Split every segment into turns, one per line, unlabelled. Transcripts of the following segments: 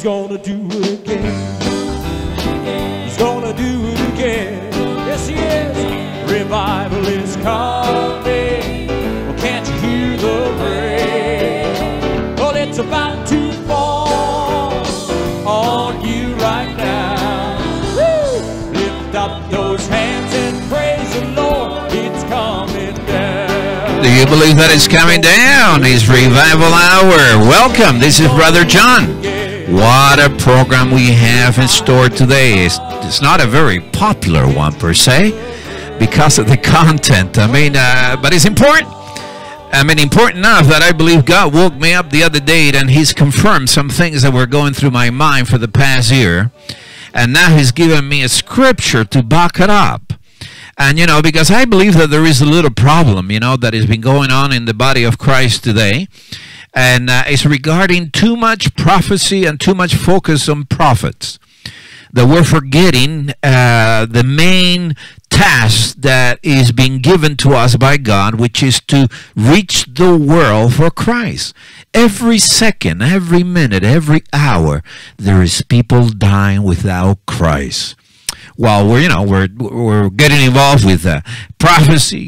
gonna do it again. He's gonna do it again. Yes, he is. Revival is coming. Well, can't you hear the rain? Well, it's about to fall on you right now. Woo! Lift up those hands and praise the Lord. It's coming down.
Do you believe that it's coming down? It's Revival Hour. Welcome. This is Brother John. What a program we have in store today. It's not a very popular one per se because of the content. I mean, but it's important. I mean, important enough that I believe God woke me up the other day and He's confirmed some things that were going through my mind for the past year. And now He's given me a scripture to back it up. And, you know, because I believe that there is a little problem, you know, that has been going on in the body of Christ today. And it's regarding too much prophecy and too much focus on prophets. That we're forgetting the main task that is being given to us by God, which is to reach the world for Christ. Every second, every minute, every hour, there is people dying without Christ. While we're getting involved with prophecy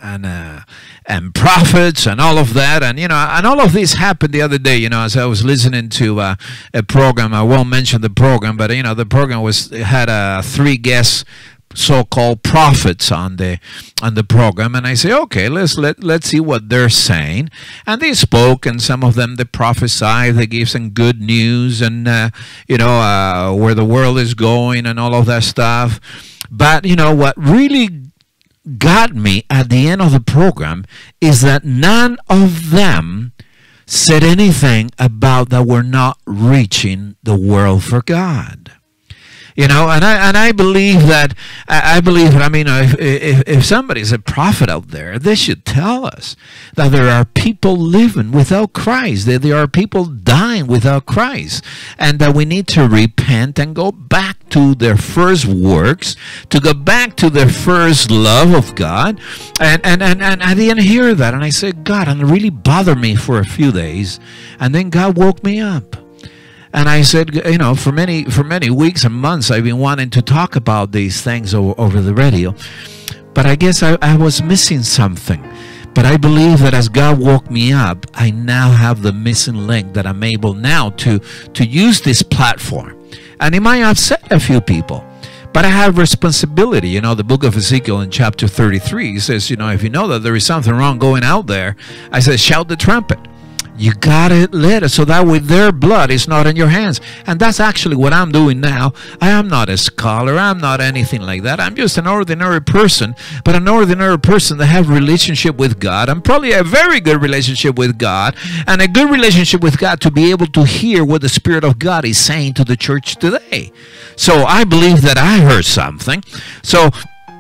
and prophets and all of that, and and all of this happened the other day. As I was listening to a program, I won't mention the program, but the program had 3 guests, so-called prophets on the program, and I say, okay, let's see what they're saying. And they spoke, and some of them they prophesied, they gave some good news, and where the world is going and all of that stuff. But what really got me at the end of the program is that none of them said anything about that we're not reaching the world for God. And I believe that, if somebody's a prophet out there, they should tell us that there are people living without Christ, that there are people dying without Christ, and that we need to repent and go back to their first works, to go back to their first love of God. And I didn't hear that, and I said, God, and it really bothered me for a few days, and then God woke me up. And I said, for many weeks and months, I've been wanting to talk about these things over the radio. But I guess I was missing something. But I believe that as God woke me up, I now have the missing link that I'm able now to use this platform. And it might upset a few people. But I have responsibility. The book of Ezekiel in chapter 33 says, if you know that there is something wrong going out there, I said, shout the trumpet. You gotta let it so that with their blood is not in your hands. And that's actually what I'm doing now. I am not a scholar. I'm not anything like that. I'm just an ordinary person, but an ordinary person that have a relationship with God, and probably a very good relationship with God, and a good relationship with God to be able to hear what the Spirit of God is saying to the church today. So I believe that I heard something. So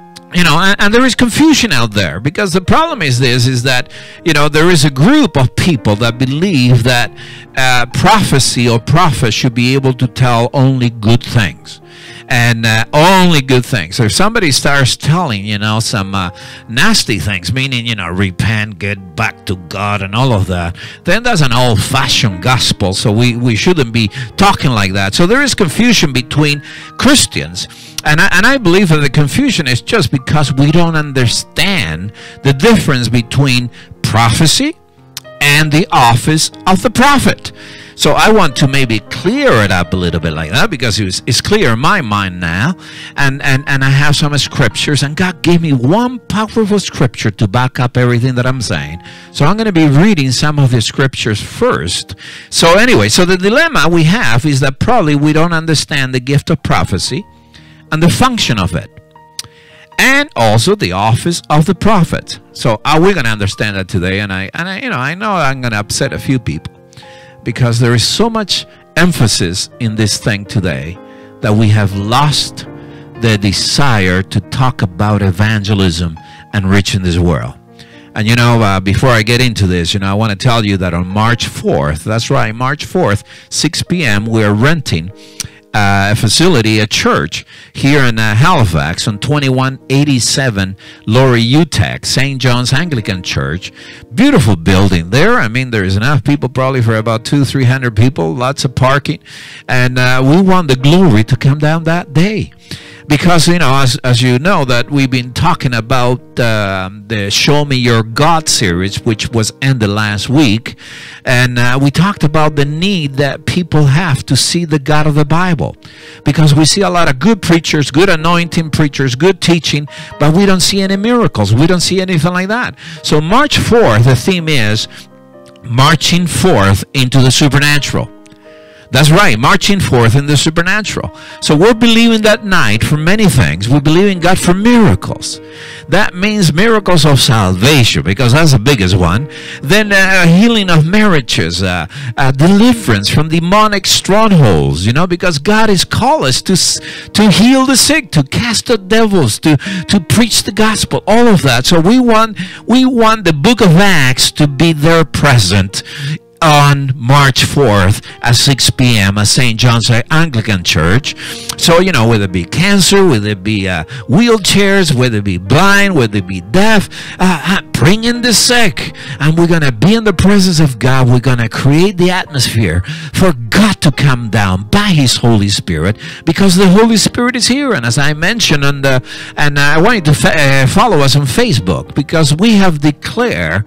and there is confusion out there, because the problem is that there is a group of people that believe that prophecy or prophets should be able to tell only good things, and only good things. So if somebody starts telling some nasty things, meaning repent, get back to God and all of that, then that's an old-fashioned gospel. So we shouldn't be talking like that. So there is confusion between Christians. And I believe that the confusion is just because we don't understand the difference between prophecy and the office of the prophet. So I want to maybe clear it up a little bit like that, because it's clear in my mind now. And I have some scriptures, and God gave me one powerful scripture to back up everything that I'm saying. So I'm going to be reading some of the scriptures first. So anyway, so the dilemma we have is that probably we don't understand the gift of prophecy and the function of it, and also the office of the prophet. So we're going to understand that today, and I know I'm going to upset a few people, because there is so much emphasis in this thing today that we have lost the desire to talk about evangelism and reaching this world. And before I get into this, I want to tell you that on March 4th, that's right, March 4th, 6 p.m., we're renting facility, a church here in Halifax on 2187 Laurie UTEC, St. John's Anglican Church. Beautiful building there. I mean, there's enough people probably for about 200-300 people, lots of parking. And we want the glory to come down that day. Because, you know, as you know, that we've been talking about the Show Me Your God series, which was ended last week. And we talked about the need that people have to see the God of the Bible. Because we see a lot of good preachers, good anointing preachers, good teaching, but we don't see any miracles. We don't see anything like that. So March 4th, the theme is marching forth into the supernatural. That's right, marching forth in the supernatural. So we're believing that night for many things. We believe in God for miracles. That means miracles of salvation, because that's the biggest one. Then healing of marriages, deliverance from demonic strongholds, you know, because God has called us to heal the sick, to cast out devils, to preach the gospel, all of that. So we want the book of Acts to be there present on March 4th at 6 p.m. at St. John's Anglican Church. So, you know, whether it be cancer, whether it be wheelchairs, whether it be blind, whether it be deaf, bring in the sick. And we're going to be in the presence of God. We're going to create the atmosphere for God to come down by His Holy Spirit, because the Holy Spirit is here. And as I mentioned, and I want you to follow us on Facebook, because we have declared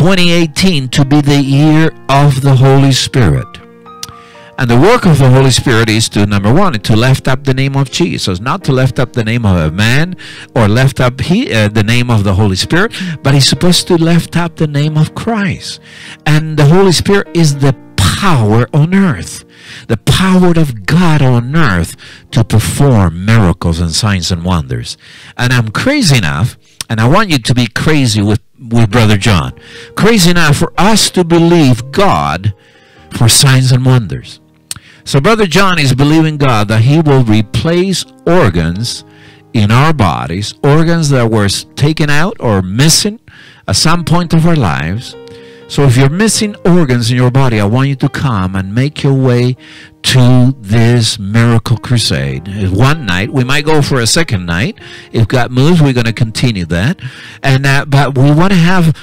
2018 to be the year of the Holy Spirit. And the work of the Holy Spirit is to, number one, to lift up the name of Jesus, not to lift up the name of a man or lift up the name of the Holy Spirit, but He's supposed to lift up the name of Christ. And the Holy Spirit is the power on earth, the power of God on earth to perform miracles and signs and wonders. And I'm crazy enough, and I want you to be crazy with Brother John, crazy enough for us to believe God for signs and wonders. So Brother John is believing God that He will replace organs in our bodies, organs that were taken out or missing at some point of our lives. So if you're missing organs in your body, I want you to come and make your way to this miracle crusade. One night, we might go for a second night. If God moves, we're going to continue that. And but we want to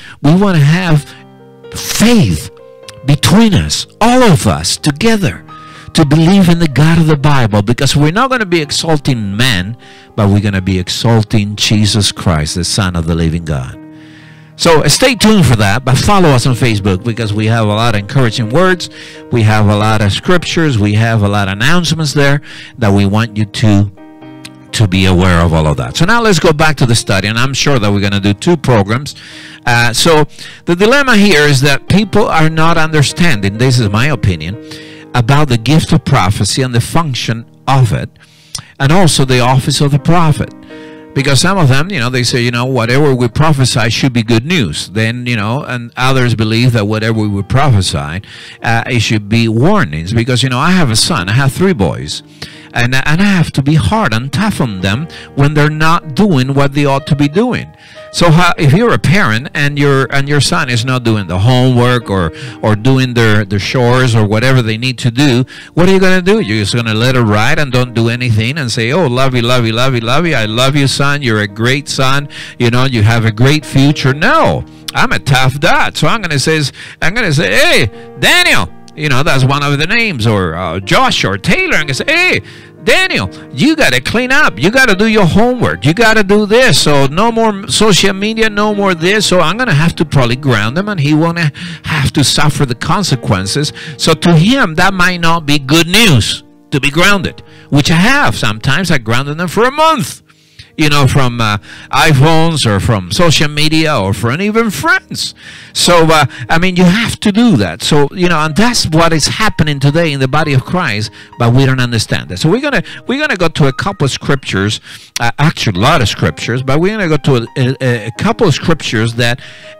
have faith between us, all of us together, to believe in the God of the Bible, because we're not going to be exalting men, but we're going to be exalting Jesus Christ, the Son of the living God. So stay tuned for that, but follow us on Facebook, because we have a lot of encouraging words. We have a lot of scriptures. We have a lot of announcements there that we want you to be aware of all of that. So now let's go back to the study, and I'm sure that we're going to do 2 programs. So the dilemma here is that people are not understanding, this is my opinion, about the gift of prophecy and the function of it, and also the office of the prophet. Because some of them, you know, they say, you know, whatever we prophesy should be good news. Then, you know, and others believe that whatever we would prophesy, it should be warnings. Because, you know, I have a son. I have 3 boys. And I have to be hard and tough on them when they're not doing what they ought to be doing. So if you're a parent and your son is not doing the homework or doing their chores or whatever they need to do, what are you going to do? You're just going to let it ride and don't do anything and say, oh, love you, love you, love you, love you. I love you, son. You're a great son. You know, you have a great future. No, I'm a tough dad. So I'm going to say, hey, Daniel. You know, that's one of the names, or Josh or Taylor. I'm going to say, hey, Daniel, you got to clean up. You got to do your homework. You got to do this. So no more social media, no more this. So I'm going to have to probably ground him, and he won't have to suffer the consequences. So to him, that might not be good news to be grounded, which I have. Sometimes I grounded them for a month. You know, from iPhones or from social media or from even friends. So, I mean, you have to do that. So, you know, and that's what is happening today in the body of Christ, but we don't understand that. So we're gonna go to a couple of scriptures, actually a lot of scriptures, but we're gonna go to a couple of scriptures that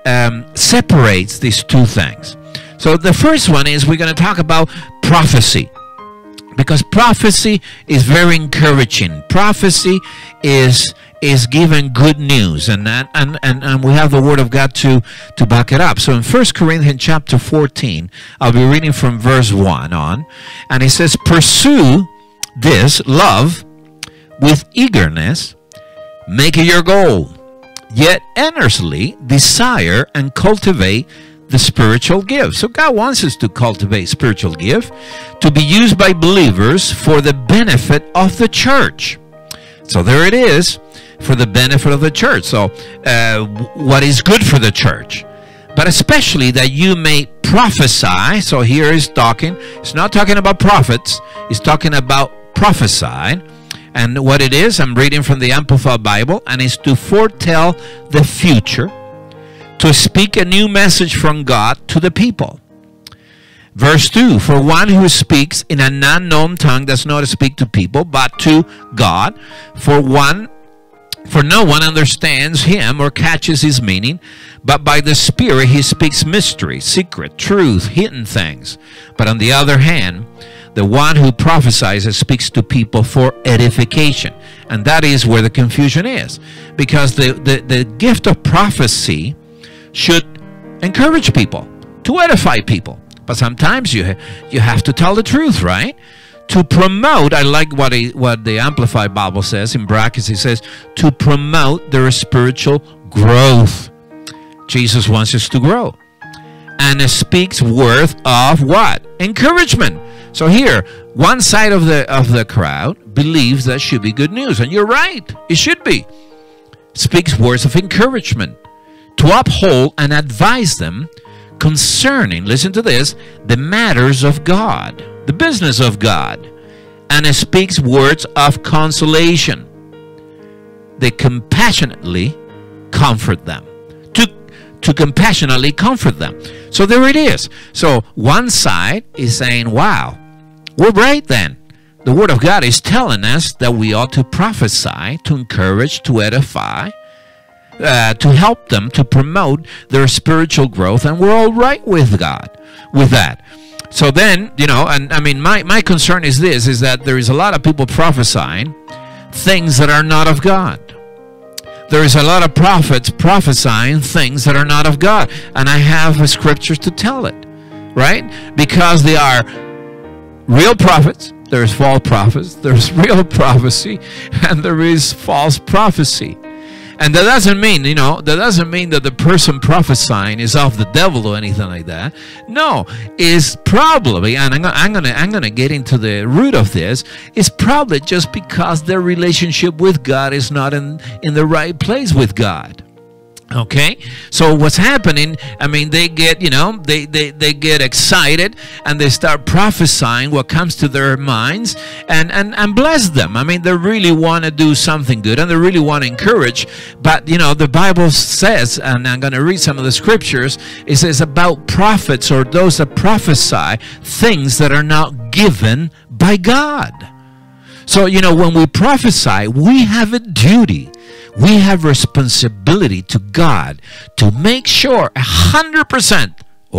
separates these 2 things. So the first one is we're gonna talk about prophecy. Because prophecy is very encouraging. Prophecy is given good news, and we have the Word of God to back it up. So in 1 Corinthians chapter 14, I'll be reading from verse 1 on, and it says, pursue this love with eagerness, make it your goal, yet earnestly desire and cultivate the spiritual gift. So God wants us to cultivate spiritual gift to be used by believers for the benefit of the church. So there it is, for the benefit of the church. So what is good for the church? But especially that you may prophesy. So here is talking, it's not talking about prophets, it's talking about prophesy. And what it is, I'm reading from the Amplified Bible, and it's to foretell the future, to speak a new message from God to the people. Verse 2, for one who speaks in an unknown tongue does not speak to people, but to God. For no one understands him or catches his meaning, but by the Spirit he speaks mystery, secret, truth, hidden things. But on the other hand, the one who prophesies speaks to people for edification. And that is where the confusion is. Because the gift of prophecy should encourage people, to edify people. But sometimes you have to tell the truth, right? To promote, I like what the Amplified Bible says in brackets. It says, to promote their spiritual growth. Jesus wants us to grow. And it speaks words of what? Encouragement. So here, one side of the crowd believes that should be good news. And you're right, it should be. Speaks words of encouragement to uphold and advise them concerning, listen to this, the matters of God, the business of God. And it speaks words of consolation. They compassionately comfort them. To compassionately comfort them. So there it is. So one side is saying, wow, we're right then. The Word of God is telling us that we ought to prophesy, to encourage, to edify, to help them, to promote their spiritual growth, and we're all right with God, with that. So then, you know, and I mean, my concern is this, is that there is a lot of people prophesying things that are not of God. There is a lot of prophets prophesying things that are not of God. And I have scriptures to tell it, right? Because they are real prophets, there's false prophets, there's real prophecy, and there is false prophecy. And that doesn't mean, you know, that doesn't mean that the person prophesying is of the devil or anything like that. No, it's probably, and I'm gonna get into the root of this, it's probably just because their relationship with God is not in the right place with God. Okay, so what's happening, I mean, they get, you know, they get excited and they start prophesying what comes to their minds and bless them. I mean, they really want to do something good and they really want to encourage. But, you know, the Bible says, and I'm going to read some of the scriptures, it says about prophets or those that prophesy things that are not given by God. So, you know, when we prophesy, we have a duty. We have responsibility to God to make sure 100%,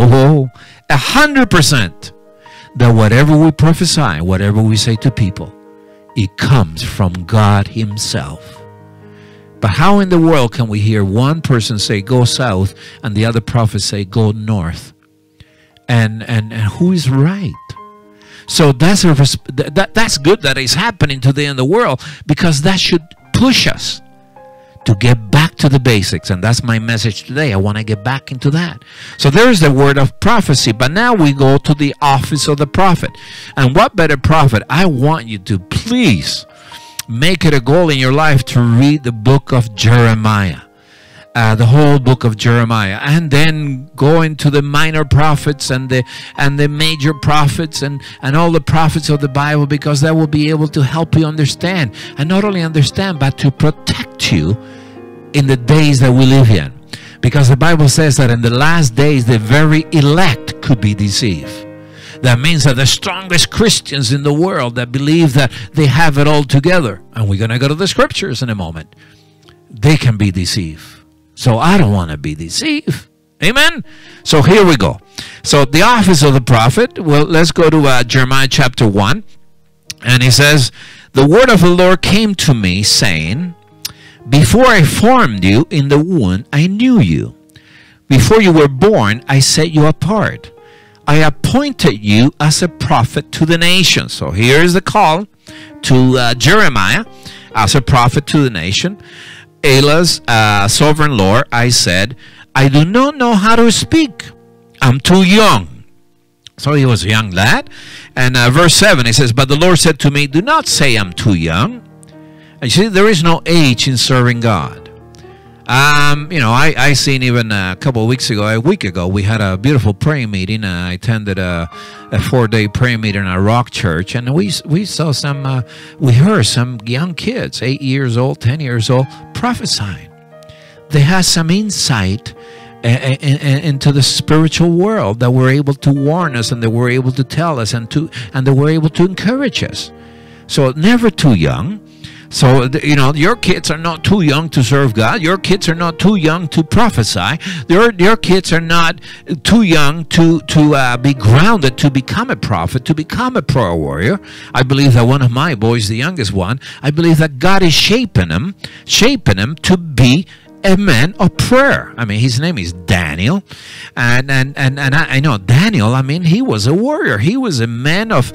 100%, that whatever we prophesy, whatever we say to people, it comes from God Himself. But how in the world can we hear one person say, go south, and the other prophet say, go north? And who is right? So that's good that is happening today in the world, because that should push us to get back to the basics. And that's my message today. I want to get back into that. So there's the word of prophecy. But now we go to the office of the prophet. And what better prophet? I want you to please make it a goal in your life to read the book of Jeremiah. The whole book of Jeremiah, and then go into the minor prophets and the major prophets and all the prophets of the Bible, because that will be able to help you understand, and not only understand, but to protect you in the days that we live in. Because the Bible says that in the last days the very elect could be deceived. That means that the strongest Christians in the world that believe that they have it all together, and we're going to go to the scriptures in a moment, they can be deceived. So I don't want to be deceived. Amen? So here we go. So the office of the prophet. Well, let's go to Jeremiah chapter 1. And he says, the word of the Lord came to me, saying, before I formed you in the womb, I knew you. Before you were born, I set you apart. I appointed you as a prophet to the nations. So here is the call. to Jeremiah as a prophet to the nation, Allah's sovereign Lord, I said, I do not know how to speak. I'm too young. So he was a young lad. And verse 7, he says, but the Lord said to me, do not say I'm too young. And you see, there is no age in serving God. You know, I seen even a week ago, we had a beautiful prayer meeting. I attended a 4-day prayer meeting in a rock church, and we saw we heard some young kids, 8 years old, 10 years old, prophesying. They had some insight into the spiritual world that were able to warn us, and they were able to tell us, and they were able to encourage us. So never too young. So, you know, your kids are not too young to serve God. Your kids are not too young to prophesy. Your kids are not too young to be grounded, to become a prophet, to become a prayer warrior. I believe that one of my boys, the youngest one, I believe that God is shaping him to be a man of prayer. I mean, his name is Daniel, and I know Daniel. I mean, he was a warrior. He was a man of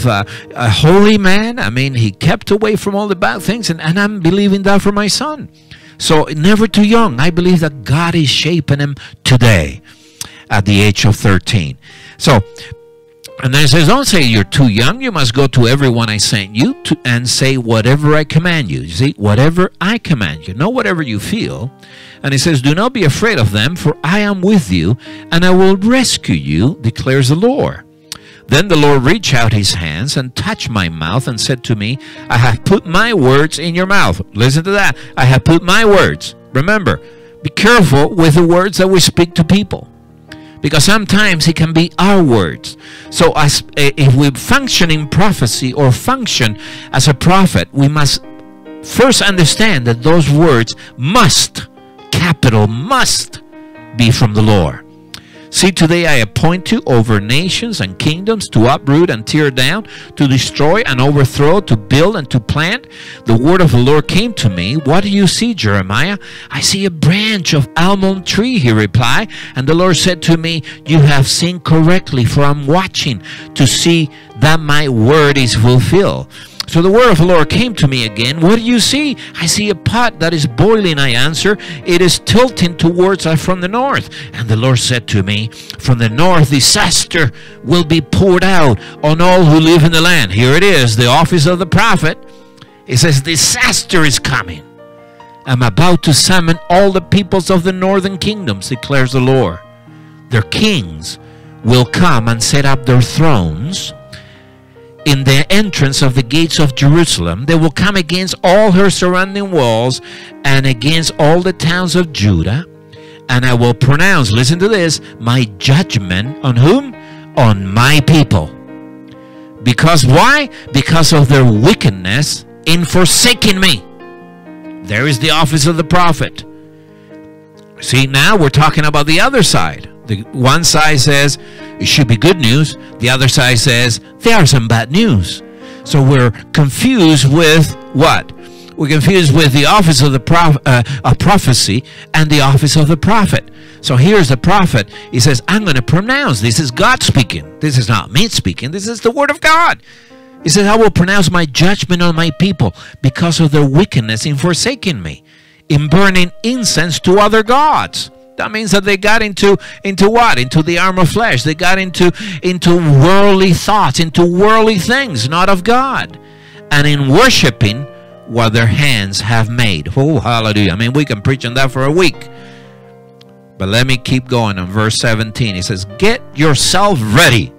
a holy man. I mean, he kept away from all the bad things, and I'm believing that for my son. So never too young. I believe that God is shaping him today at the age of 13. So. And then it says, don't say you're too young. You must go to everyone I sent you to and say whatever I command you. You see, whatever I command you, not whatever you feel. And it says, do not be afraid of them, for I am with you, and I will rescue you, declares the Lord. Then the Lord reached out his hands and touched my mouth and said to me, I have put my words in your mouth. Listen to that. I have put my words. Remember, be careful with the words that we speak to people, because sometimes it can be our words. So if we function in prophecy or function as a prophet, we must first understand that those words must, capital must, be from the Lord. See, today I appoint you over nations and kingdoms to uproot and tear down, to destroy and overthrow, to build and to plant. The word of the Lord came to me. What do you see, Jeremiah? I see a branch of almond tree, he replied. And the Lord said to me, you have seen correctly, for I'm watching to see that my word is fulfilled. So the word of the Lord came to me again. What do you see? I see a pot that is boiling, I answer. It is tilting towards us from the north. And the Lord said to me, from the north disaster will be poured out on all who live in the land. Here it is, the office of the prophet. It says, disaster is coming. I'm about to summon all the peoples of the northern kingdoms, declares the Lord. Their kings will come and set up their thrones in the entrance of the gates of Jerusalem. They will come against all her surrounding walls and against all the towns of Judah. And I will pronounce, listen to this, my judgment on whom? On my people. Because why? Because of their wickedness in forsaking me. There is the office of the prophet. See, now we're talking about the other side. The one side says it should be good news. The other side says there are some bad news. So we're confused with what? We're confused with the office of the prophecy and the office of the prophet. So here's the prophet. He says, I'm going to pronounce. This is God speaking. This is not me speaking. This is the word of God. He says, I will pronounce my judgment on my people because of their wickedness in forsaking me, in burning incense to other gods. That means that they got into what? Into the arm of flesh. They got into worldly thoughts, into worldly things, not of God. And in worshiping what their hands have made. Oh, hallelujah. I mean, we can preach on that for a week. But let me keep going on verse 17. He says, get yourself ready.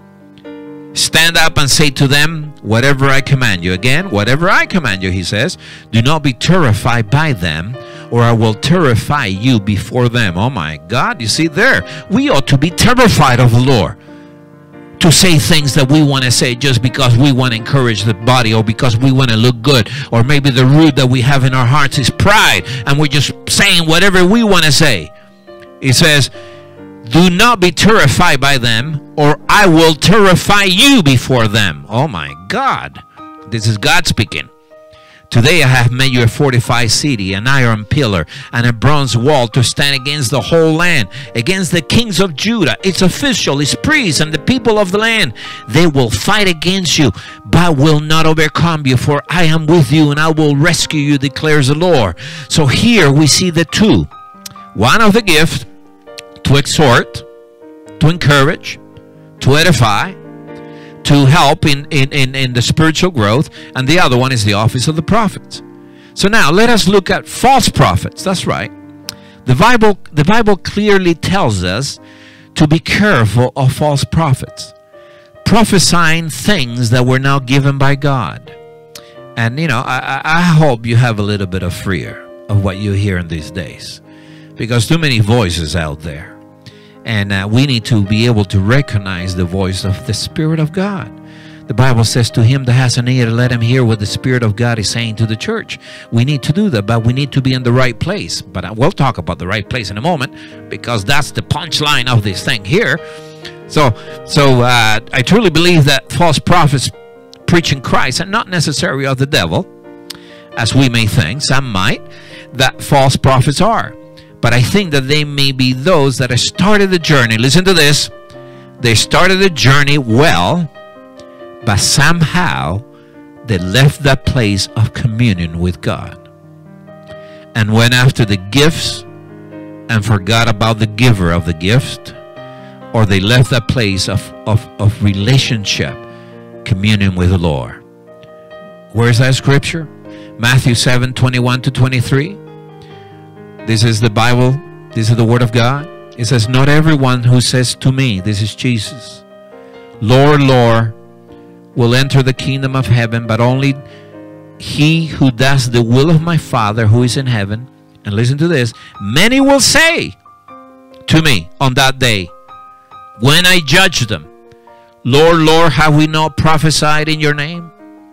Stand up and say to them, whatever I command you. Again, whatever I command you, he says. Do not be terrified by them, or I will terrify you before them. Oh my God, you see there, we ought to be terrified of the Lord. To say things that we want to say just because we want to encourage the body, or because we want to look good, or maybe the root that we have in our hearts is pride, and we're just saying whatever we want to say. He says, do not be terrified by them, or I will terrify you before them. Oh my God. This is God speaking. Today I have made you a fortified city, an iron pillar, and a bronze wall to stand against the whole land, against the kings of Judah, its officials, its priests, and the people of the land. They will fight against you, but will not overcome you, for I am with you, and I will rescue you, declares the Lord. So here we see the two. One of the gift, to exhort, to encourage, to edify, to help in the spiritual growth, and the other one is the office of the prophets. So now let us look at false prophets. That's right. The Bible clearly tells us to be careful of false prophets, prophesying things that were not given by God. And you know, I hope you have a little bit of fear of what you hear in these days, because too many voices out there. And we need to be able to recognize the voice of the Spirit of God. The Bible says, to him that has an ear, let him hear what the Spirit of God is saying to the church. We need to do that, but we need to be in the right place. But we'll talk about the right place in a moment, because that's the punchline of this thing here. So I truly believe that false prophets preaching Christ are not necessarily of the devil, as we may think. Some might, that false prophets are. But I think that they may be those that have started the journey. Listen to this. They started the journey well, but somehow they left that place of communion with God and went after the gifts and forgot about the giver of the gift, or they left that place of relationship, communion with the Lord. Where's that scripture? Matthew 7:21-23. This is the Bible. This is the Word of God. It says, not everyone who says to me, this is Jesus, Lord, Lord, will enter the kingdom of heaven, but only he who does the will of my Father who is in heaven. And listen to this. Many will say to me on that day, when I judge them, Lord, Lord, have we not prophesied in your name,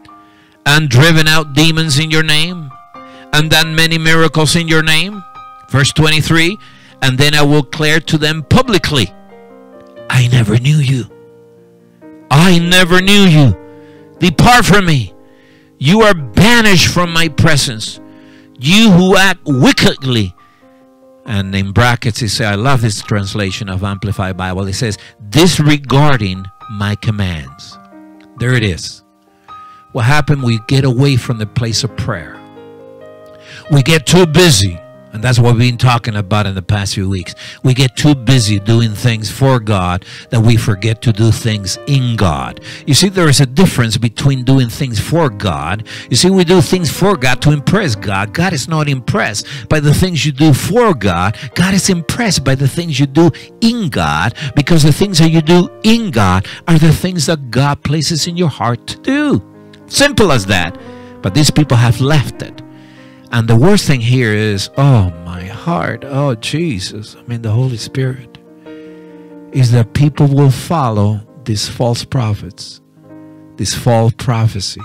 and driven out demons in your name, and done many miracles in your name? Verse 23, and then I will declare to them publicly, I never knew you. I never knew you. Depart from me. You are banished from my presence, you who act wickedly. And in brackets it says, I love this translation of Amplified Bible. It says, disregarding my commands. There it is. What happened? We get away from the place of prayer. We get too busy. And that's what we've been talking about in the past few weeks. We get too busy doing things for God that we forget to do things in God. You see, there is a difference between doing things for God. You see, we do things for God to impress God. God is not impressed by the things you do for God. God is impressed by the things you do in God, because the things that you do in God are the things that God places in your heart to do. Simple as that. But these people have left it. And the worst thing here is, oh my heart, oh Jesus, I mean the Holy Spirit, is that people will follow these false prophets, this false prophecy.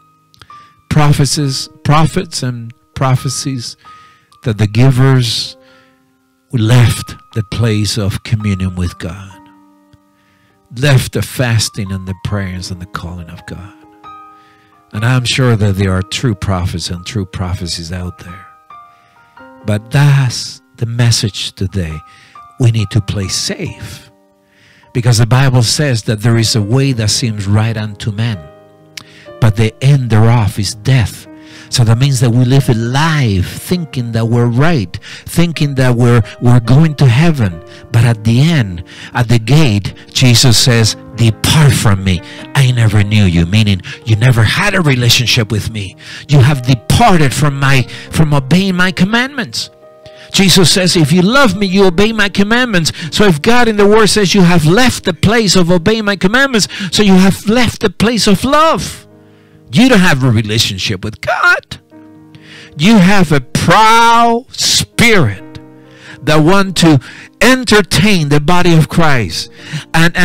Prophets and prophecies that the givers left the place of communion with God, left the fasting and the prayers and the calling of God. And I'm sure that there are true prophets and true prophecies out there. But that's the message today. We need to play safe. Because the Bible says that there is a way that seems right unto men, but the end thereof is death. So that means that we live a life thinking that we're right, thinking that we're going to heaven. But at the end, at the gate, Jesus says, depart from me. I never knew you. Meaning, you never had a relationship with me. You have departed from obeying my commandments. Jesus says, if you love me, you obey my commandments. So if God in the Word says you have left the place of obeying my commandments, so you have left the place of love. You don't have a relationship with God. You have a proud spirit that want to entertain the body of Christ and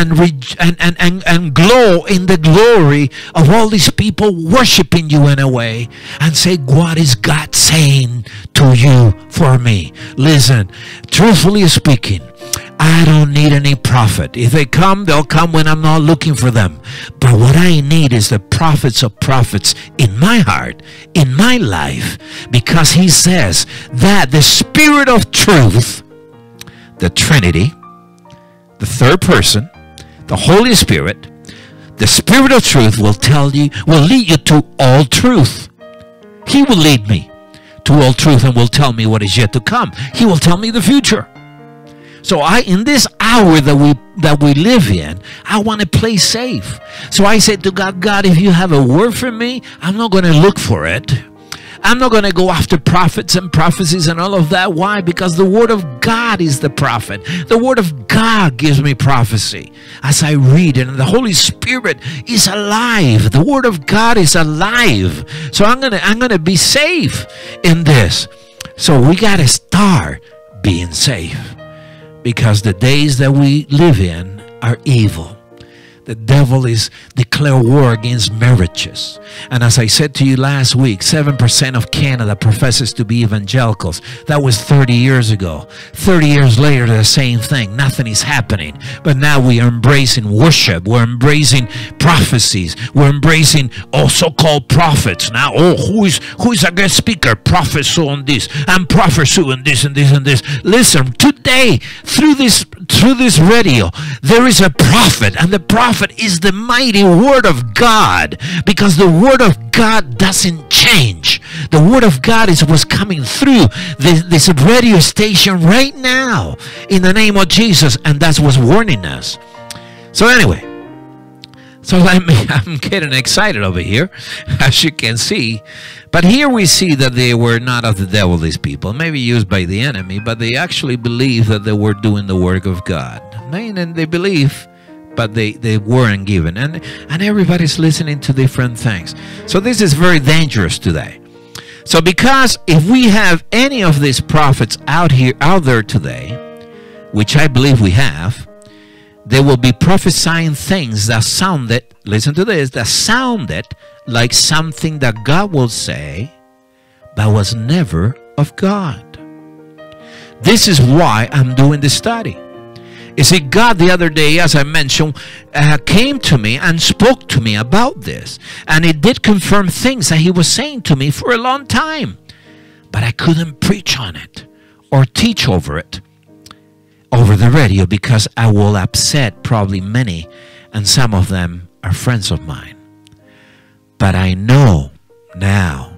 glow in the glory of all these people worshiping you in a way, and say, what is God saying to you for me? Listen, truthfully speaking, I don't need any prophet. If they come, they'll come when I'm not looking for them. But what I need is the prophets of prophets in my heart, in my life, because he says that the Spirit of truth, the Trinity, the third person, the Holy Spirit, the Spirit of truth will lead you to all truth. He will lead me to all truth and will tell me what is yet to come. He will tell me the future. So in this hour that we live in, I want to play safe. So I said to God, God, if you have a word for me, I'm not going to look for it. I'm not going to go after prophets and prophecies and all of that. Why? Because the Word of God is the prophet. The Word of God gives me prophecy as I read it. And the Holy Spirit is alive. The Word of God is alive. So I'm gonna be safe in this. So we got to start being safe. Because the days that we live in are evil. The devil is declared war against marriages. And as I said to you last week, 7% of Canada professes to be evangelicals. That was 30 years ago. 30 years later, the same thing. Nothing is happening. But now we are embracing worship. We're embracing prophecies. We're embracing all so-called prophets. Now, who is a guest speaker? Prophet so on this. And prophet so on this and this and this. Listen, today, through this radio, there is a prophet. And the prophet is the mighty Word of God, because the Word of God doesn't change. The Word of God is what's coming through this radio station right now in the name of Jesus, and that's what's warning us. So anyway, I'm getting excited over here, as you can see. But here we see that they were not of the devil, these people, maybe used by the enemy, but they actually believe that they were doing the work of God. And they believe, but they weren't given. And everybody's listening to different things. So this is very dangerous today. So because if we have any of these prophets out there today, which I believe we have, they will be prophesying things that sounded, listen to this, that sounded like something that God will say, but was never of God. This is why I'm doing this study. You see, God the other day, as I mentioned, came to me and spoke to me about this. And it did confirm things that he was saying to me for a long time. But I couldn't preach on it or teach over it over the radio, because I will upset probably many, and some of them are friends of mine. But I know now.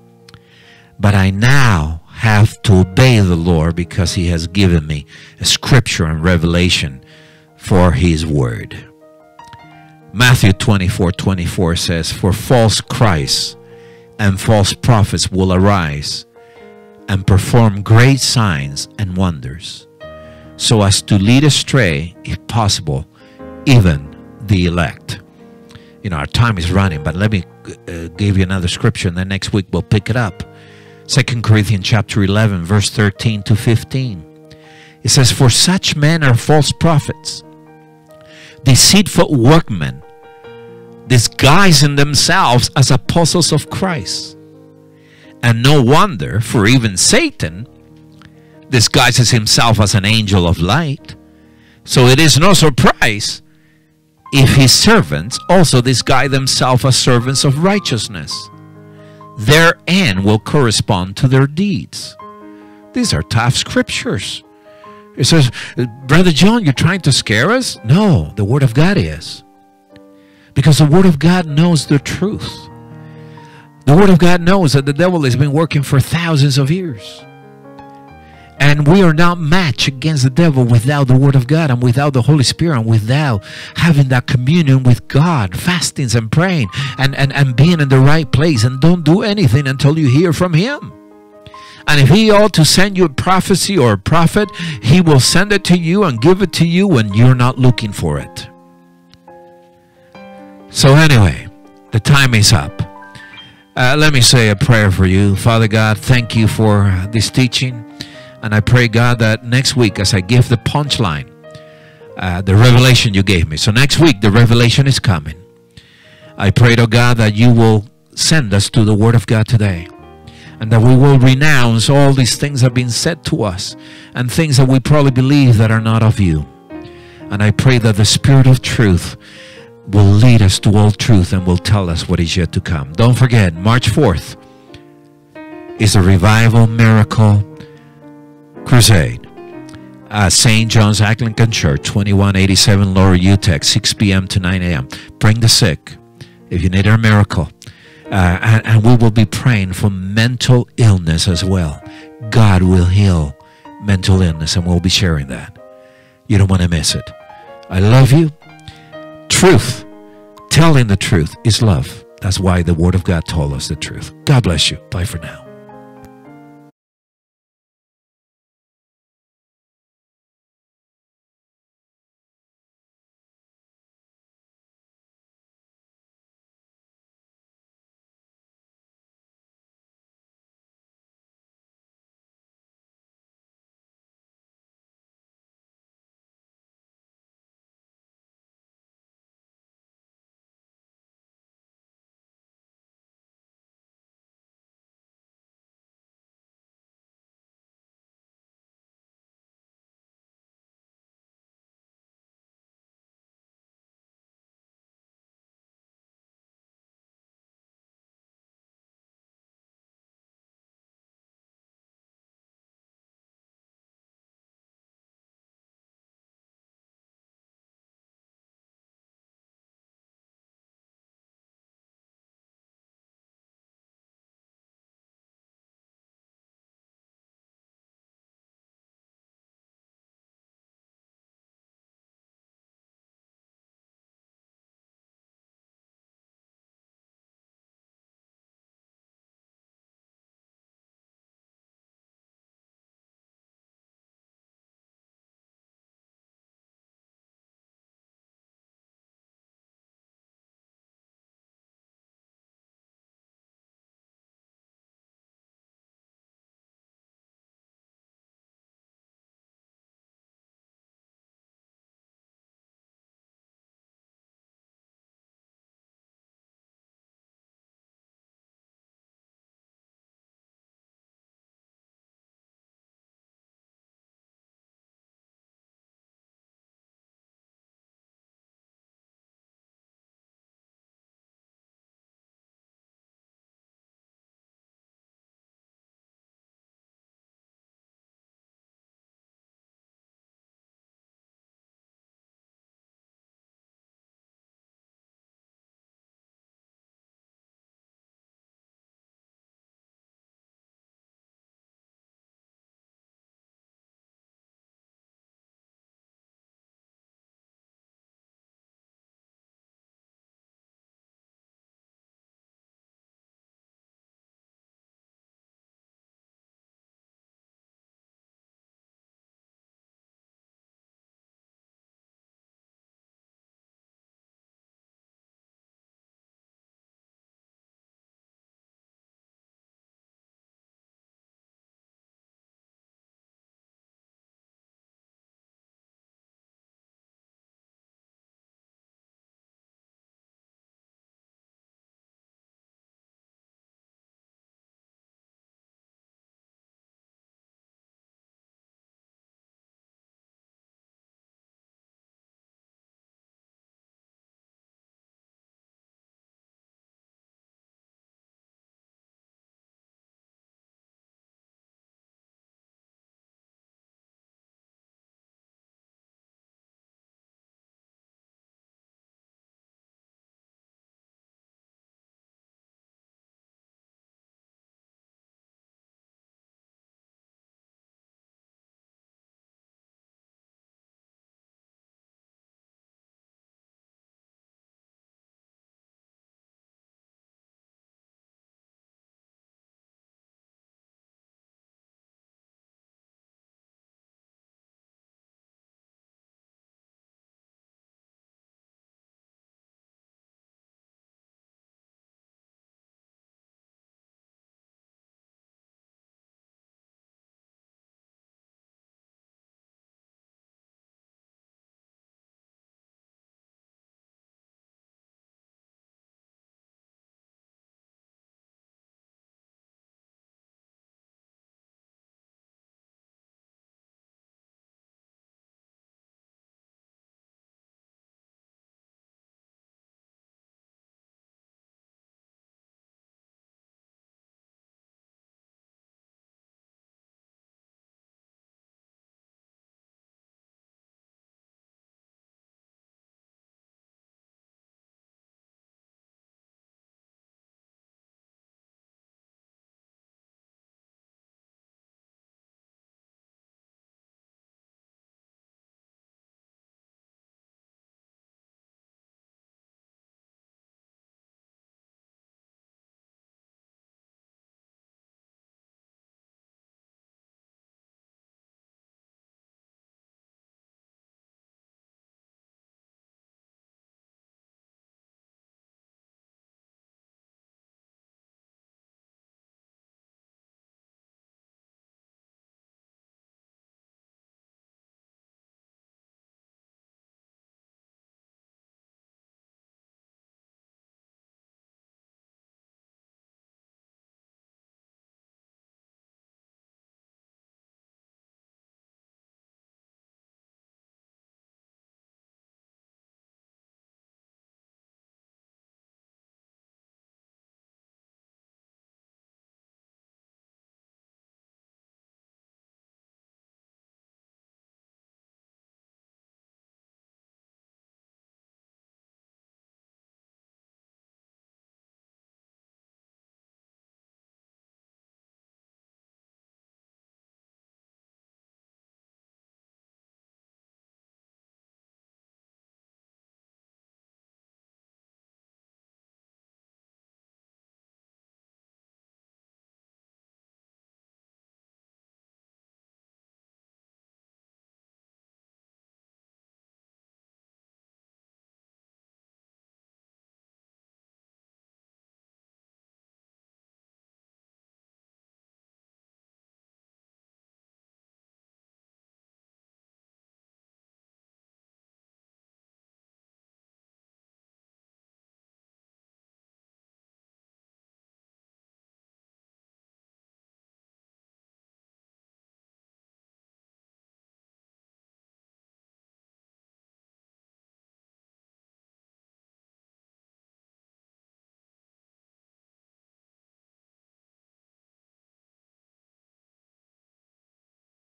But I now have to obey the Lord, because he has given me a scripture and revelation for his word. Matthew 24:24 says, "For false Christs and false prophets will arise and perform great signs and wonders, so as to lead astray, if possible, even the elect." You know, our time is running, but let me give you another scripture, and then next week we'll pick it up. 2 Corinthians chapter 11, verse 13 to 15. It says, "For such men are false prophets, deceitful workmen, disguising themselves as apostles of Christ. And no wonder, for even Satan disguises himself as an angel of light. So it is no surprise if his servants also disguise themselves as servants of righteousness. Their end will correspond to their deeds." These are tough scriptures. It says, "Brother John, you're trying to scare us?" No, the Word of God is. Because the Word of God knows the truth. The Word of God knows that the devil has been working for thousands of years. And we are not matched against the devil without the Word of God and without the Holy Spirit and without having that communion with God, fastings and praying and being in the right place. And don't do anything until you hear from him. And if he ought to send you a prophecy or a prophet, he will send it to you and give it to you when you're not looking for it. So anyway, the time is up. Let me say a prayer for you. Father God, thank you for this teaching. And I pray, God, that next week, as I give the punchline, the revelation you gave me. So next week, the revelation is coming. I pray, to God, that you will send us to the Word of God today. and that we will renounce all these things that have been said to us and things that we probably believe that are not of you. And I pray that the Spirit of truth will lead us to all truth and will tell us what is yet to come. Don't forget, March 4th is a Revival Miracle Crusade at St. John's Anglican Church, 2187 Lower UTEC, 6 p.m. to 9 a.m. Bring the sick if you need a miracle. And we will be praying for mental illness as well. God will heal mental illness, and we'll be sharing that. You don't want to miss it. I love you. Truth, telling the truth is love. That's why the Word of God told us the truth. God bless you. Bye for now.